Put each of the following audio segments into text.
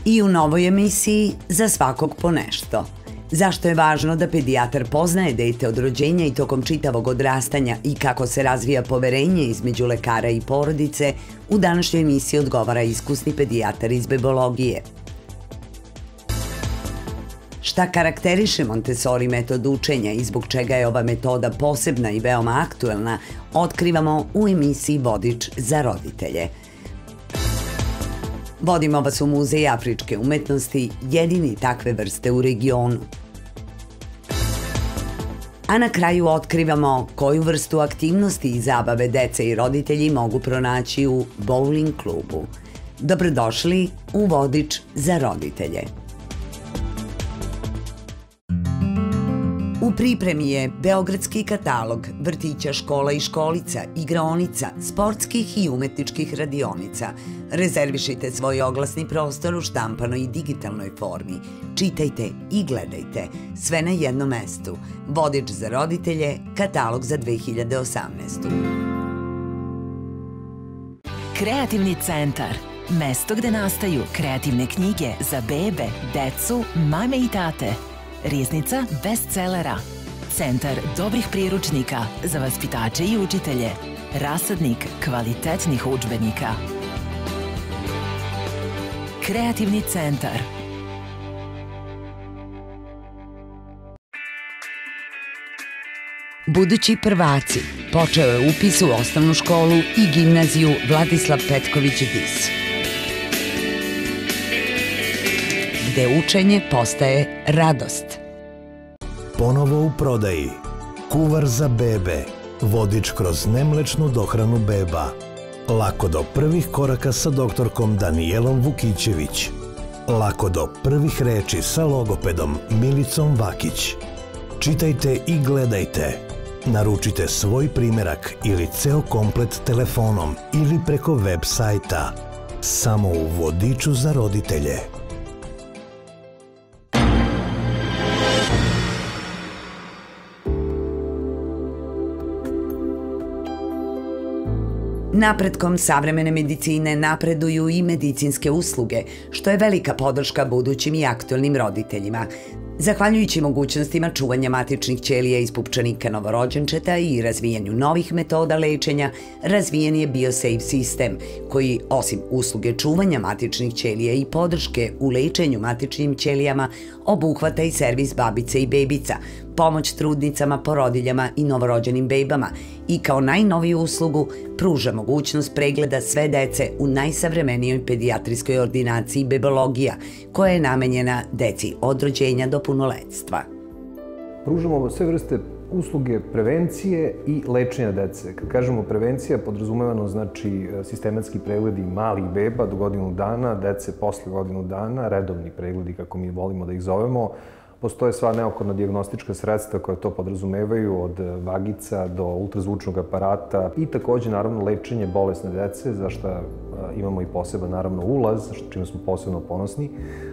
I u novoj emisiji Za svakog po nešto. Zašto je važno da pedijatar poznaje dete od rođenja i tokom čitavog odrastanja i kako se razvija poverenje između lekara i porodice, u današnjoj emisiji odgovara iskusni pedijatar iz bebologije. Šta karakteriše Montessori metod učenja i zbog čega je ova metoda posebna i veoma aktuelna, otkrivamo u emisiji Vodič za roditelje. Vodimo vas u Muzej afričke umetnosti, jedini takve vrste u regionu. A na kraju otkrivamo koju vrstu aktivnosti i zabave dece i roditelji mogu pronaći u bowling klubu. Dobrodošli u Vodič za roditelje. U pripremi je beogradski katalog vrtića, škola i školica, igraonica, sportskih i umetničkih radionica. Rezervišite svoj oglasni prostor u štampanoj i digitalnoj formi. Čitajte i gledajte. Sve na jednom mestu. Vodič za roditelje, katalog za 2018. Kreativni centar. Mesto gde nastaju kreativne knjige za bebe, decu, mame i tate. Riznica bestsellera. Centar dobrih priručnika za vaspitače i učitelje. Rasadnik kvalitetnih udžbenika. Kreativni centar. Budući prvaci. Počeo je upis u osnovnu školu i gimnaziju Vladislav Petković-Dis, gde učenje postaje radost. Ponovo u prodaji. Kuvar za bebe. Vodič kroz nemlečnu dohranu beba. Lako do prvih koraka sa doktorkom Danijelom Vukićević. Lako do prvih reči sa logopedom Milicom Vakić. Čitajte i gledajte. Naručite svoj primerak ili ceo komplet telefonom ili preko web sajta. Samo u Vodiču za roditelje. Napretkom savremene medicine napreduju i medicinske usluge, što je velika podrška budućim i aktuelnim roditeljima. Zahvaljujući mogućnostima čuvanja matičnih ćelija iz pupčanika novorođenčeta i razvijanju novih metoda lečenja, razvijen je BioSafe sistem, koji osim usluge čuvanja matičnih ćelija i podrške u lečenju matičnim ćelijama, obuhvata i servis babice i bebica, pomoć trudnicama, porodiljama i novorođenim bebama i kao najnoviju uslugu pruža mogućnost pregleda sve dece u najsavremenijoj pedijatrijskoj ordinaciji bebologija, koja je namenjena deci od rođenja do punoletstva. Pružamo sve vrste usluge prevencije i lečenja dece. Kad kažemo prevencija, podrazumevano znači sistematski pregledi malih beba do godinu dana, dece posle godinu dana, redovni pregledi, kako mi volimo da ih zovemo. Postoje sva neophodna dijagnostička sredstva koja to podrazumevaju, od vagica do ultrazvučnog aparata i takođe, naravno, lečenje bolesne dece, za što imamo i poseban, naravno, ulaz, čime smo posebno ponosni.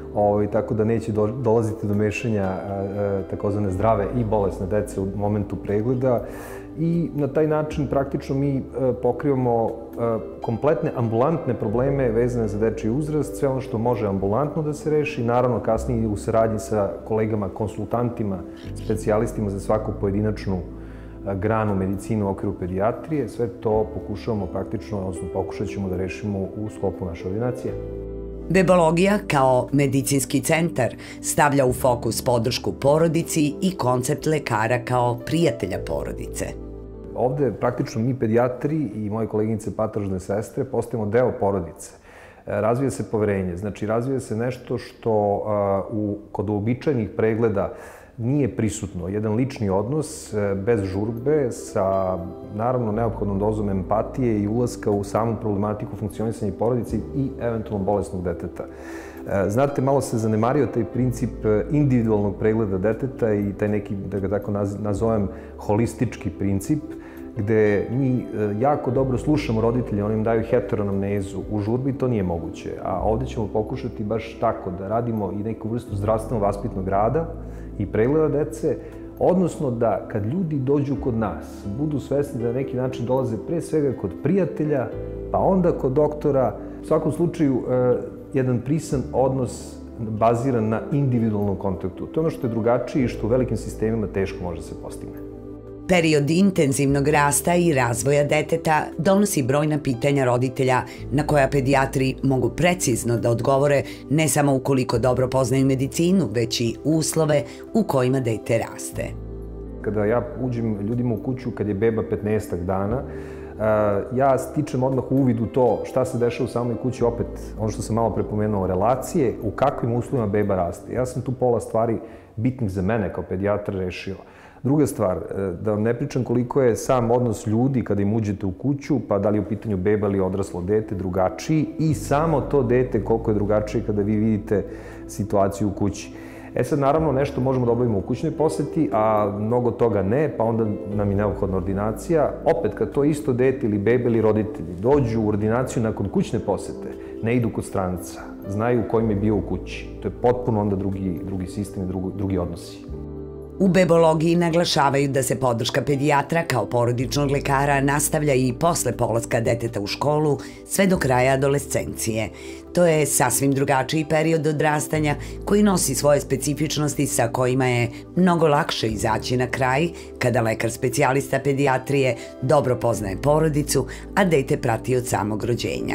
Tako da neće dolaziti do mešanja takozvane zdrave i bolesne dece u momentu pregleda i na taj način praktično mi pokrivamo kompletne ambulantne probleme vezane za dečiji uzrast, sve ono što može ambulantno da se reši, naravno kasnije u saradnji sa kolegama, konsultantima, specijalistima za svaku pojedinačnu granu medicine u okviru pedijatrije. Sve to pokušavamo praktično, odnosno pokušat ćemo da rešimo u sklopu naše ordinacije. Bebologija kao medicinski centar stavlja u fokus podršku porodici i koncept lekara kao prijatelja porodice. Ovde praktično mi pedijatri i moje koleginice patrožne sestre postajemo deo porodice. Razvija se poverenje, znači razvija se nešto što kod uobičajenih pregleda nije prisutno. Jedan lični odnos bez žurbe sa naravno neophodnom dozom empatije i ulaska u samu problematiku funkcionisanja porodice i eventualno bolesnog deteta. Znate, malo se zanemario taj princip individualnog pregleda deteta i taj neki, da ga tako nazovem, holistički princip, gde mi jako dobro slušamo roditelje, oni im daju heteroanamnezu. U žurbi to nije moguće, a ovde ćemo pokušati baš tako da radimo i neku vrstu zdravstveno-vaspitnog rada i pregleda dece, odnosno da kad ljudi dođu kod nas, budu svesni da na neki način dolaze pre svega kod prijatelja, pa onda kod doktora. U svakom slučaju, jedan prisan odnos baziran na individualnom kontaktu. To je ono što je drugačije i što u velikim sistemima teško može se postigne. Period intenzivnog rasta i razvoja deteta donosi brojna pitanja roditelja na koja pedijatri mogu precizno da odgovore ne samo ukoliko dobro poznaju medicinu, već i uslove u kojima dete raste. Kada ja uđem ljudima u kuću kad je beba 15 dana, ja stičem odmah uvid u to šta se dešava u samoj kući, opet ono što sam malo prepomenuo, relacije, u kakvim uslovima beba raste. Ja sam tu pola stvari bitnih za mene kao pedijatra rešio. Druga stvar, da vam ne pričam koliko je sam odnos ljudi kada im uđete u kuću, pa da li je u pitanju beba ili odraslo dete drugačiji i samo to dete koliko je drugačije kada vi vidite situaciju u kući. Sad, naravno, nešto možemo da obavimo u kućnoj poseti, a mnogo toga ne, pa onda nam je neophodna ordinacija. Opet, kad to isto dete ili bebe ili roditelji dođu u ordinaciju nakon kućne posete, ne idu kod stranca, znaju kojim je bio u kući. To je potpuno onda drugi sistem i drugi odnosi. U bebologiji naglašavaju da se podrška pedijatra kao porodičnog lekara nastavlja i posle polaska deteta u školu sve do kraja adolescencije. To je sasvim drugačiji period odrastanja koji nosi svoje specifičnosti sa kojima je mnogo lakše izaći na kraj kada lekar specijalista pedijatrije dobro poznaje porodicu, a dete prati od samog rođenja.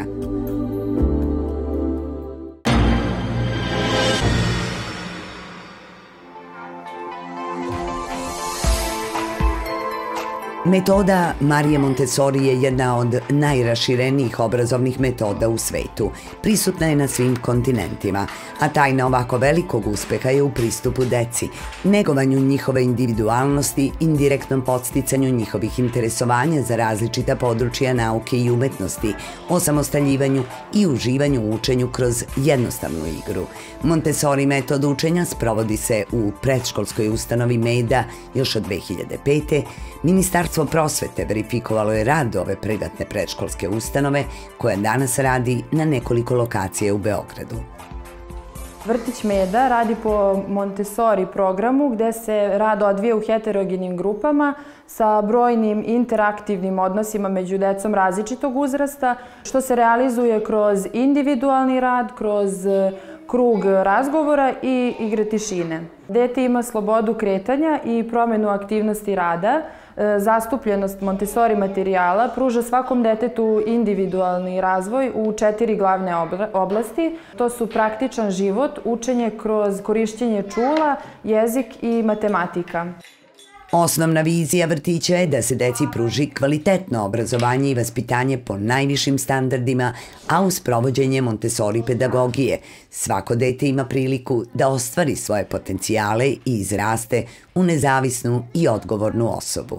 Metoda Marije Montessori je jedna od najraširenijih obrazovnih metoda u svetu. Prisutna je na svim kontinentima, a tajna ovako velikog uspeha je u pristupu deci, negovanju njihove individualnosti, indirektnom podsticanju njihovih interesovanja za različita područja nauke i umetnosti, osamostaljivanju i uživanju u učenju kroz jednostavnu igru. Montessori metod učenja sprovodi se u predškolskoj ustanovi Meda još od 2005. Ministarstvo prosvete verifikovalo je rad ove privatne predškolske ustanove koja danas radi na nekoliko lokacija u Beogradu. Vrtić Meda radi po Montessori programu gde se rad odvija u heterogenim grupama sa brojnim interaktivnim odnosima među decom različitog uzrasta, što se realizuje kroz individualni rad, kroz krug razgovora i igre tišine. Dete ima slobodu kretanja i promenu aktivnosti rada. Zastupljenost Montessori materijala pruža svakom detetu individualni razvoj u 4 glavne oblasti. To su praktičan život, učenje kroz korišćenje čula, jezik i matematika. Osnovna vizija vrtića je da se deci pruži kvalitetno obrazovanje i vaspitanje po najvišim standardima, a uz provođenje Montessori pedagogije svako dete ima priliku da ostvari svoje potencijale i izraste u nezavisnu i odgovornu osobu.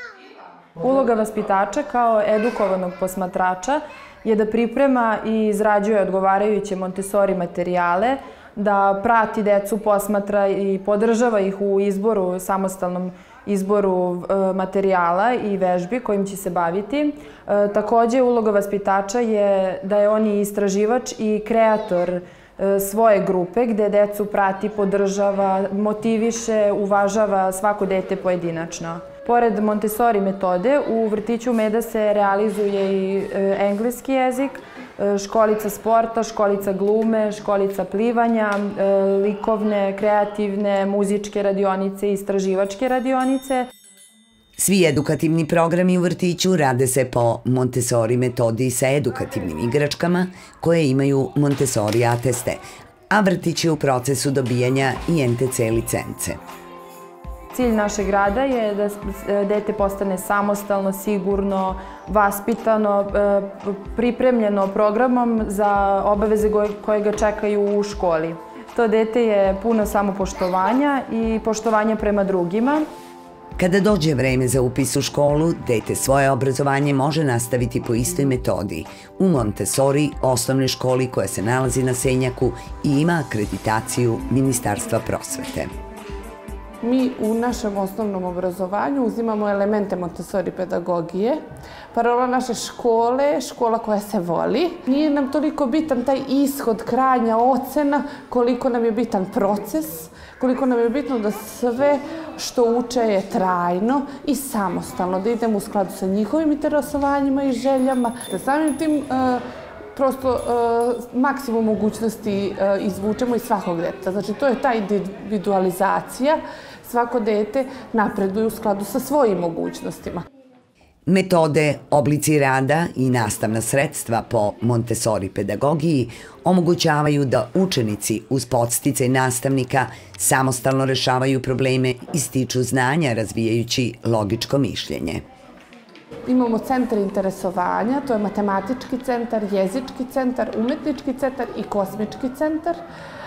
Uloga vaspitača kao edukovanog posmatrača je da priprema i izrađuje odgovarajuće Montessori materijale, da prati decu, posmatra i podržava ih u izboru, samostalnom izboru materijala i vežbi kojim će se baviti. Takođe, uloga vaspitača je da je on i istraživač i kreator svoje grupe gde decu prati, podržava, motiviše, uvažava svako dete pojedinačno. Pored Montessori metode, u vrtiću Meda se realizuje i engleski jezik, školica sporta, školica glume, školica plivanja, likovne, kreativne, muzičke radionice i istraživačke radionice. Svi edukativni programi u vrtiću rade se po Montessori metodi sa edukativnim igračkama koje imaju Montessori ateste, a vrtić je u procesu dobijanja i NTC licence. Cilj našeg rada je da dete postane samostalno, sigurno, vaspitano, pripremljeno programom za obaveze koje ga čekaju u školi. To dete je puno samopoštovanja i poštovanja prema drugima. Kada dođe vreme za upis u školu, dete svoje obrazovanje može nastaviti po istoj metodi u Montessori osnovnoj školi koja se nalazi na Senjaku i ima akreditaciju Ministarstva prosvete. Mi u našem osnovnom obrazovanju uzimamo elemente Montessori pedagogije. Parola naše škole, škola koja se voli. Nije nam toliko bitan taj ishod, krajnja ocena, koliko nam je bitan proces, koliko nam je bitno da sve što uče je trajno i samostalno, da idemo u skladu sa njihovim interesovanjima i željama. Samim tim prosto maksimum mogućnosti izvučemo iz svakog deteta. Znači, to je ta individualizacija. Svako dete napreduje u skladu sa svojim mogućnostima. Metode, oblici rada i nastavna sredstva po Montessori pedagogiji omogućavaju da učenici uz podsticaj nastavnika samostalno rešavaju probleme i stiču znanja razvijajući logičko mišljenje. Imamo centar interesovanja, to je matematički centar, jezički centar, umetnički centar i kosmički centar.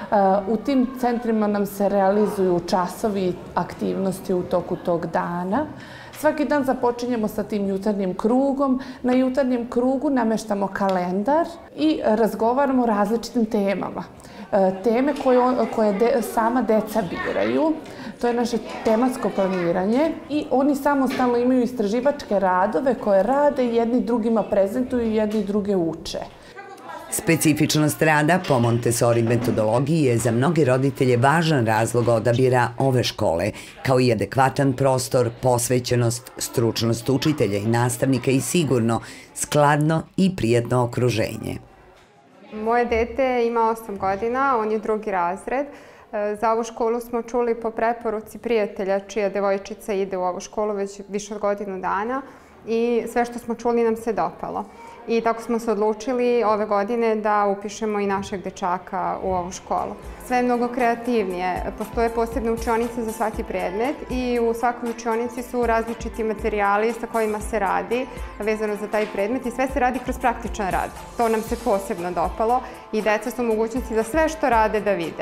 U tim centrima nam se realizuju časovi aktivnosti u toku tog dana. Svaki dan započinjemo sa tim jutarnjim krugom. Na jutarnjem krugu nameštamo kalendar i razgovaramo o različitim temama. Teme koje sama deca biraju, to je naše tematsko planiranje i oni samostalno imaju istraživačke radove koje rade i jedni drugima prezentuju i jedni druge uče. Specifičnost rada po Montessori metodologiji je za mnoge roditelje važan razlog odabira ove škole, kao i adekvatan prostor, posvećenost, stručnost učitelja i nastavnika i sigurno, skladno i prijatno okruženje. Moje dete ima 8 godina, on je 2. razred. Za ovu školu smo čuli po preporuci prijatelja čija devojčica ide u ovu školu već više od godinu dana i sve što smo čuli nam se dopalo. I tako smo se odlučili ove godine da upišemo i našeg dečaka u ovu školu. Sve je mnogo kreativnije. Postoje posebne učionice za svaki predmet i u svakoj učionici su različiti materijali sa kojima se radi vezano za taj predmet i sve se radi kroz praktičan rad. To nam se posebno dopalo i deca su u mogućnosti da sve što rade da vide.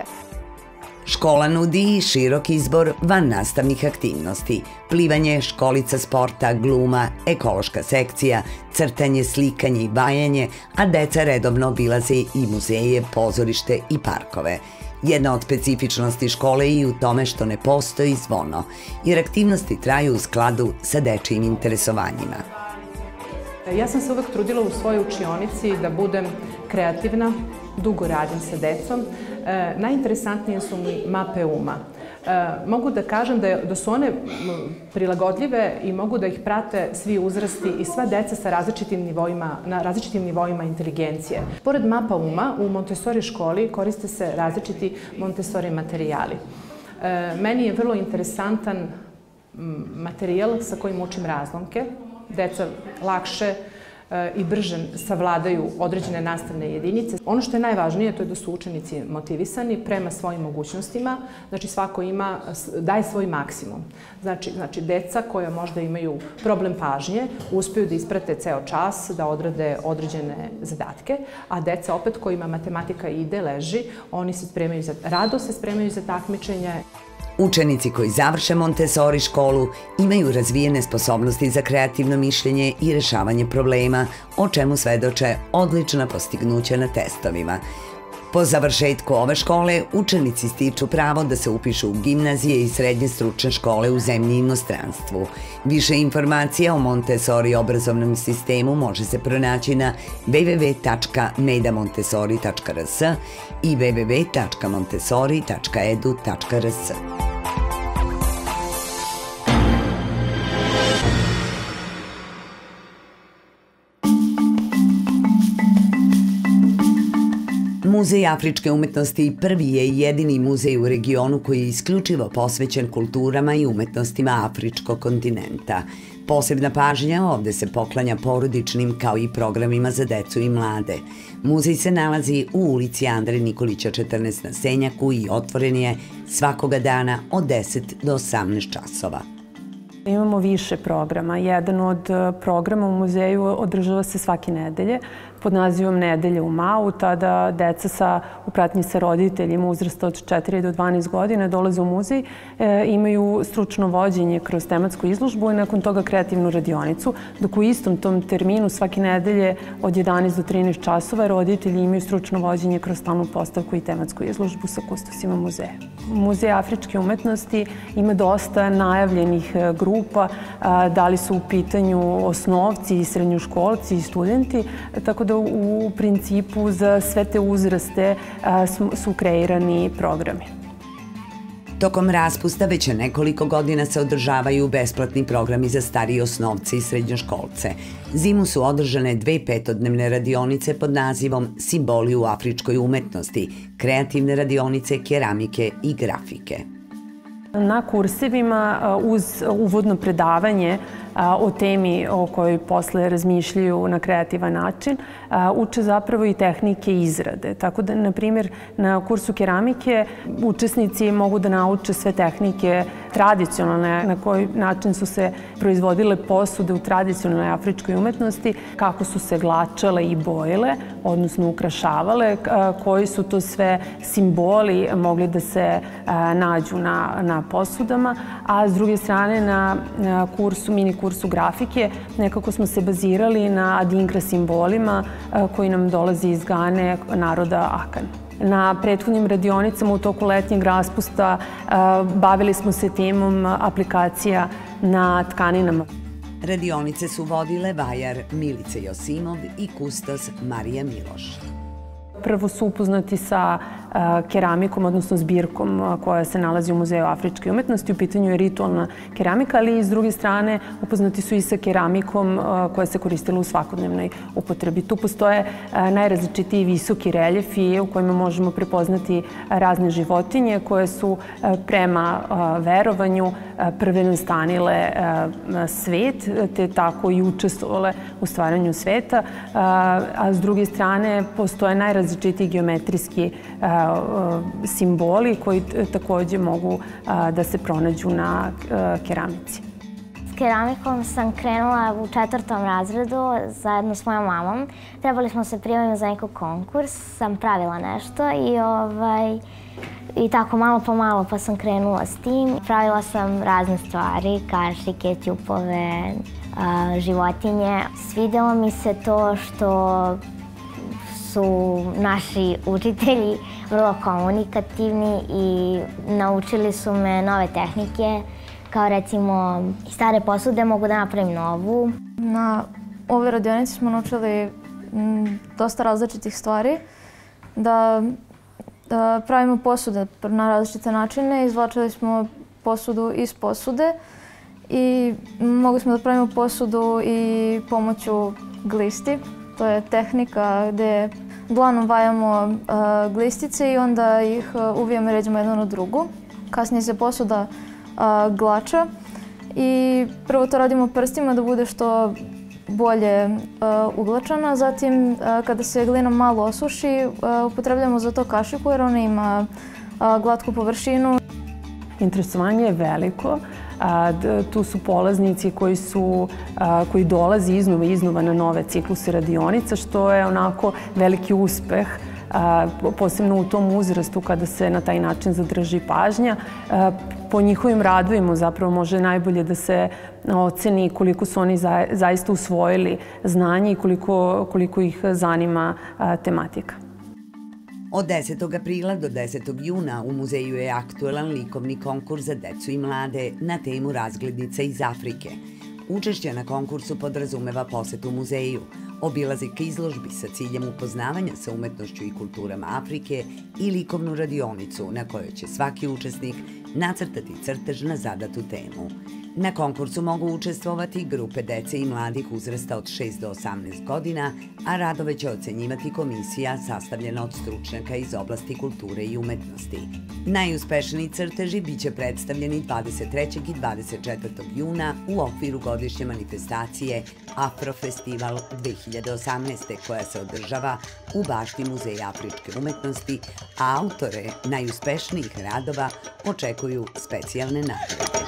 Škola nudi i širok izbor vannastavnih aktivnosti. Plivanje, školica sporta, gluma, ekološka sekcija, crtanje, slikanje i bajanje, a deca redovno obilaze i muzeje, pozorište i parkove. Jedna od specifičnosti škole je i u tome što ne postoji zvono, jer aktivnosti traju u skladu sa dečijim interesovanjima. Ja sam se uvek trudila u svojoj učionici da budem kreativna, dugo radim sa decom. Najinteresantnije su mi mape uma. Mogu da kažem da su one prilagodljive i mogu da ih prate svi uzrasti i sva deca sa na različitim nivoima inteligencije. Pored mapa uma, u Montessori školi koriste se različiti Montessori materijali. Meni je vrlo interesantan materijal sa kojim učim razlomke. Deca lakše i brže savladaju određene nastavne jedinice. Ono što je najvažnije to je da su učenici motivisani prema svojim mogućnostima, znači svako daje svoj maksimum. Znači deca koja možda imaju problem pažnje uspeju da isprate ceo čas, da odrade određene zadatke, a deca opet kojima matematika ide, leži, oni rado se spremaju za takmičenje. Učenici koji završe Montessori školu imaju razvijene sposobnosti za kreativno mišljenje i rešavanje problema, o čemu svedoče odlična postignuća na testovima. Po završetku ove škole, učenici stiču pravo da se upišu u gimnazije i srednje stručne škole u zemlji i inostranstvu. Više informacija o Montessori obrazovnom sistemu može se pronaći na www.medamontessori.rs i www.montessori.edu.rs. Muzej afričke umetnosti prvi je i jedini muzej u regionu koji je isključivo posvećen kulturama i umetnostima afričkog kontinenta. Posebna pažnja ovde se poklanja porodičnim kao i programima za decu i mlade. Muzej se nalazi u ulici Andre Nikolića 14 na Senjaku i otvoren je svakoga dana od 10 do 18 časova. Imamo više programa. Jedan od programa u muzeju održava se svake nedelje pod nazivom Nedelje u Mau. Tada deca u pratnji sa roditeljima uzrasta od 4 do 12 godina dolaze u muzej, imaju stručno vođenje kroz tematsku izložbu i nakon toga kreativnu radionicu, dok u istom tom terminu svake nedelje od 11 do 13 časova roditelji imaju stručno vođenje kroz stalnu postavku i tematsku izložbu sa kustosima muzeja. Muzej afričke umetnosti ima dosta najavljenih grupa, da li su u pitanju osnovci, srednjoškolci i studenti, tako da u principu za sve te uzraste su kreirani programi. Tokom raspusta već nekoliko godina se održavaju besplatni programi za starije osnovce i srednjoškolce. Zimu su održane 2 petodnevne radionice pod nazivom Simboli u afričkoj umetnosti, kreativne radionice keramike i grafike. Na kursevima uz uvodno predavanje o temi o kojoj posle razmišljaju na kreativan način, uče zapravo i tehnike izrade. Tako da, na primjer, na kursu keramike učesnici mogu da nauče sve tehnike tradicionalne, na koji način su se proizvodile posude u tradicionalnoj afričkoj umetnosti, kako su se glačale i bojile, odnosno ukrašavale, koji su to sve simboli mogli da se nađu na posudama, a s druge strane na mini kursu grafike nekako smo se bazirali na Adinkra simbolima koji nam dolazi iz Gane, naroda Akan. Na prethodnim radionicama u toku letnjeg raspusta bavili smo se temom aplikacija na tkaninama. Radionice su vodile vajar Milica Josimov i kustos Marija Miloš. Prvo su upoznati sa keramikom, odnosno zbirkom koja se nalazi u Muzeju afričke umetnosti. U pitanju je ritualna keramika, ali i s druge strane upoznati su i sa keramikom koja se koristila u svakodnevnoj upotrebi. Tu postoje najrazličitiji visoki reljefi u kojima možemo prepoznati razne životinje koje su prema verovanju prve nastanile svet, te tako i učestvovale u stvaranju sveta. A s druge strane postoje najrazličitiji geometrijski simboli koji takođe mogu da se pronađu na keramici. S keramikom sam krenula u 4. razredu zajedno s mojom mamom. Trebali smo se prijaviti za neki konkurs, sam pravila nešto i tako malo po malo pa sam krenula s tim. Pravila sam razne stvari, kašike, ćupove, životinje. Svidelo mi se to što su naši učitelji vrlo komunikativni i naučili su me nove tehnike, kao recimo stare posude mogu da napravim novu. Na ovoj radionici smo naučili dosta različitih stvari, da pravimo posude na različite načine. Izvlačili smo posudu iz posude i mogli smo da pravimo posudu i pomoću glisti. To je tehnika gde dlanom vajamo glistice i onda ih uvijamo i ređamo jednu na drugu. Kasnije se posuda glača i prvo to radimo prstima da bude što bolje uglačana. Zatim, kada se glina malo osuši, upotrebljamo za to kašiku jer ona ima glatku površinu. Interesovanje je veliko. Tu su polaznici koji dolaze iznova na nove cikluse radionica, što je onako veliki uspeh, posebno u tom uzrastu kada se na taj način zadrži pažnja. Po njihovim radovima zapravo može najbolje da se oceni koliko su oni zaista usvojili znanje i koliko ih zanima tematika. Od 10. aprila do 10. juna u muzeju je aktuelan likovni konkurs za decu i mlade na temu razglednica iz Afrike. Učešće na konkursu podrazumeva posetu muzeju, obilazak izložbi sa ciljem upoznavanja sa umetnošću i kulturama Afrike i likovnu radionicu na kojoj će svaki učesnik nacrtati crtež na zadatu temu. Na konkursu mogu učestvovati grupe dece i mladih uzrasta od 6 do 18 godina, a radove će ocenjivati komisija sastavljena od stručnjaka iz oblasti kulture i umetnosti. Najuspešniji crteži biće predstavljeni 23. i 24. juna u okviru godišnje manifestacije Afrofestival 2018. koja se održava u bašti Muzeja afričke umetnosti, a autore najuspešnijih radova očekuju specijalne nagrade.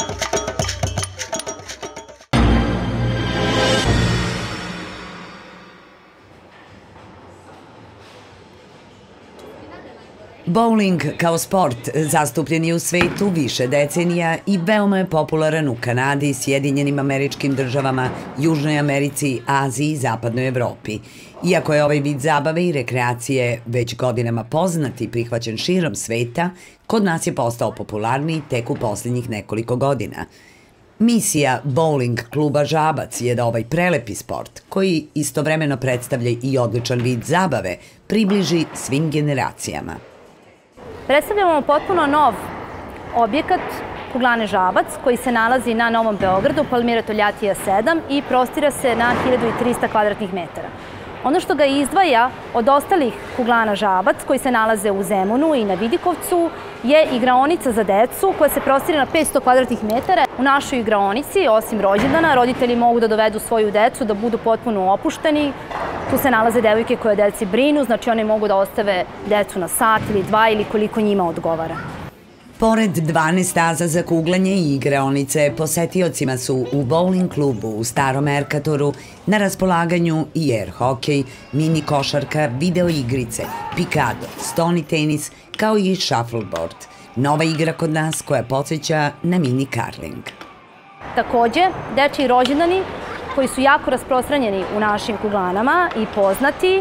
Bowling kao sport zastupljen je u svetu više decenija i veoma je popularan u Kanadi, Sjedinjenim Američkim Državama, Južnoj Americi, Aziji i Zapadnoj Evropi. Iako je ovaj vid zabave i rekreacije već godinama poznat i prihvaćen širom sveta, kod nas je postao popularniji tek u posljednjih nekoliko godina. Misija bowling kluba Žabac je da ovaj prelepi sport, koji istovremeno predstavlja i odličan vid zabave, približi svim generacijama. Predstavljamo potpuno nov objekat kuglane Žabac koji se nalazi na Novom Beogradu, Palmira Toljatija 7 i prostira se na 1300 kvadratnih metara. Ono što ga izdvaja od ostalih kuglana Žabac koji se nalaze u Zemunu i na Vidikovcu je igraonica za decu koja se prostire na 500 kvadratnih metara. U našoj igraonici, osim rođendana, roditelji mogu da dovedu svoju decu da budu potpuno opušteni. Tu se nalaze devojke koje deci brinu, znači one mogu da ostave decu na sat ili dva ili koliko njima odgovara. Pored 12 staza za kuglanje i igraonice, posetiocima su u bowling klubu u Starom Merkatoru na raspolaganju i air hokej, mini košarka, video igrice, pikado, stoni tenis, kao i shuffleboard. Nova igra kod nas koja podsjeća na mini karling. Takođe, dečiji rođendani koji su jako rasprostranjeni u našim kuglanama i poznati,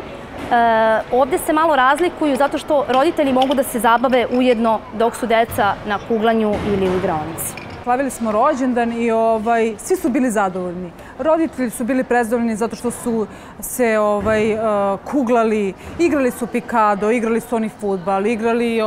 ovde se malo razlikuju zato što roditelji mogu da se zabave ujedno dok su deca na kuglanju ili u igraonici. Slavili smo rođendan i svi su bili zadovoljni. Roditelji su bili prezadovoljni zato što su se kuglali, igrali su pikado, igrali su oni fudbal, igrali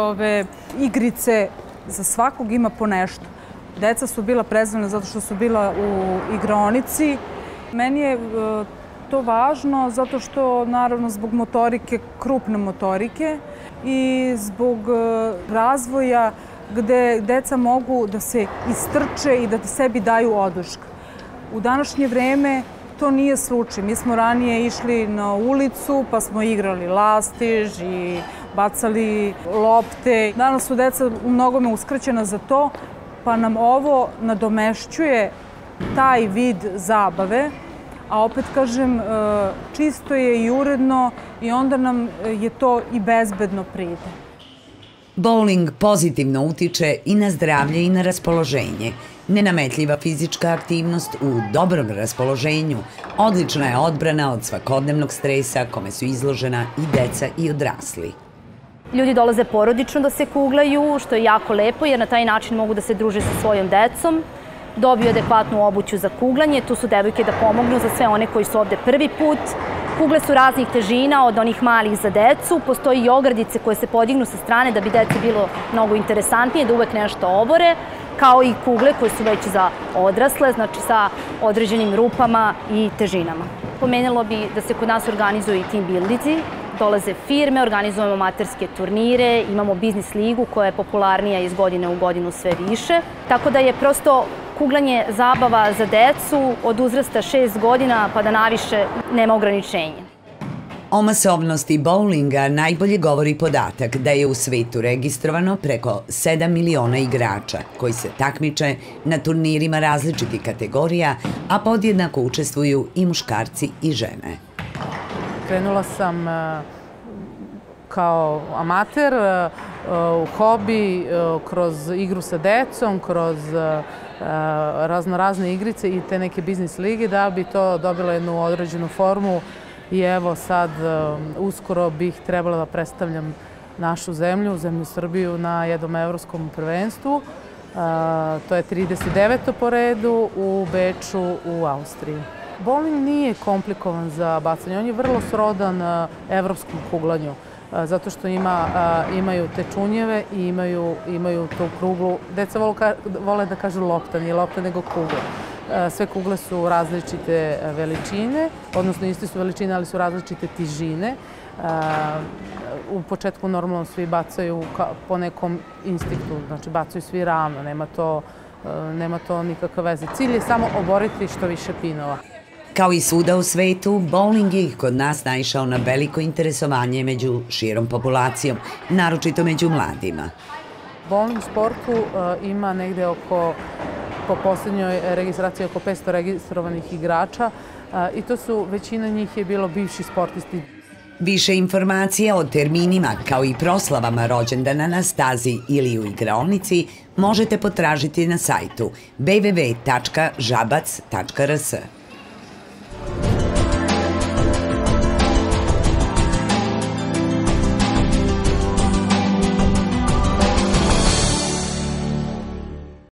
igrice. Za svakog ima po nešto. Deca su bila prezadovoljna zato što su bila u igraonici. Meni je to važno zato što, naravno, zbog motorike, krupne motorike i zbog razvoja gde deca mogu da se istrče i da sebi daju oduška. U današnje vreme to nije slučaj. Mi smo ranije išli na ulicu pa smo igrali lastiž i bacali lopte. Danas su deca u mnogome uskraćena za to, pa nam ovo nadomešćuje taj vid zabave. A opet kažem, čisto je i uredno i onda nam je to i bezbedno pride. Bowling pozitivno utiče i na zdravlje i na raspoloženje. Nenametljiva fizička aktivnost u dobrom raspoloženju odlična je odbrana od svakodnevnog stresa kome su izložena i deca i odrasli. Ljudi dolaze porodično da se kuglaju, što je jako lepo jer na taj način mogu da se druže sa svojom decom, dobiju adekvatnu obuću za kuglanje, tu su devojke da pomognu za sve one koji su ovde prvi put. Kugle su raznih težina, od onih malih za decu, postoji i ogradice koje se podignu sa strane da bi deci bilo mnogo interesantnije, da uvek nešto obore, kao i kugle koje su već za odrasle, znači sa određenim rupama i težinama. Pomenilo bi da se kod nas organizuju i team buildinzi, dolaze firme, organizujemo amaterske turnire, imamo biznis ligu koja je popularnija iz godine u godinu sve više. Tako da je prosto kuglanje zabava za decu od uzrasta 6 godina pa da naviše nema ograničenja. O masovnosti bowlinga najbolje govori podatak da je u svetu registrovano preko 7 miliona igrača koji se takmiče na turnirima različitih kategorija, a podjednako učestvuju i muškarci i žene. Krenula sam kao amater, u hobi, kroz igru sa decom, kroz razne igrice i te neke biznis lige da bi to dobilo jednu određenu formu. I evo sad uskoro bih trebala da predstavljam našu zemlju, zemlju Srbiju na jednom evropskom prvenstvu. To je 39. po redu u Beču u Austriji. Bowling nije komplikovan za bacanje, on je vrlo srodan evropskom kuglanju. Zato što imaju tečunjeve i imaju tu kruglu. Deca vole da kažu lopta, nije lopta nego kugla. Sve kugle su različite veličine, odnosno iste su veličine, ali su različite težine. U početku normalno svi bacaju po nekom instinktu, znači bacaju svi ravno, nema to nikakve veze. Cilj je samo oboriti što više pinova. Kao i svuda u svetu, bowling je kod nas naišao na veliko interesovanje među širom populacijom, naročito među mladima. Bowling sportu ima negde po poslednjoj registraciji oko 500 registrovanih igrača i to su, većina njih je bilo bivši sportisti. Više informacija o terminima kao i proslavama rođendana na stazi ili u igraonici možete potražiti na sajtu www.žabac.rs.